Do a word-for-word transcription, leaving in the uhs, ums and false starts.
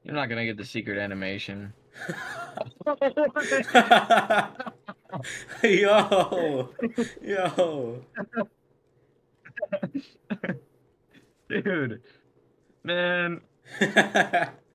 You're not gonna get the secret animation. Yo, yo. Dude, man.